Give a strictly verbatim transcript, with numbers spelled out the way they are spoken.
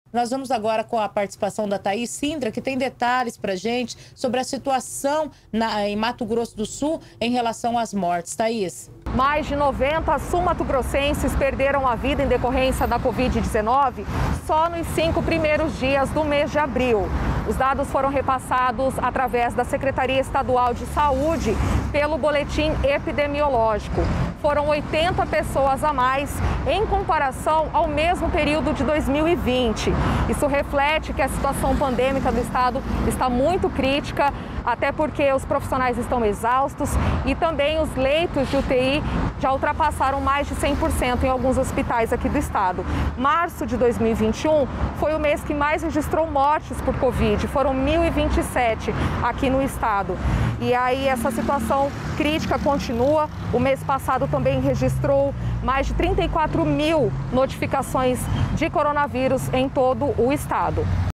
Nós vamos agora com a participação da Thaís Sindra, que tem detalhes para gente sobre a situação na, em Mato Grosso do Sul em relação às mortes. Thaís. Mais de noventa sul-mato-grossenses perderam a vida em decorrência da covid dezenove só nos cinco primeiros dias do mês de abril. Os dados foram repassados através da Secretaria Estadual de Saúde pelo boletim epidemiológico. Foram oitenta pessoas a mais em comparação ao mesmo período de dois mil e vinte. Isso reflete que a situação pandêmica do estado está muito crítica, até porque os profissionais estão exaustos e também os leitos de U T I já ultrapassaram mais de cem por cento em alguns hospitais aqui do estado. Março de dois mil e vinte e um foi o mês que mais registrou mortes por Covid, foram mil e vinte e sete aqui no estado. E aí essa situação crítica continua. O mês passado também registrou mais de trinta e quatro mil notificações de coronavírus em todo o estado.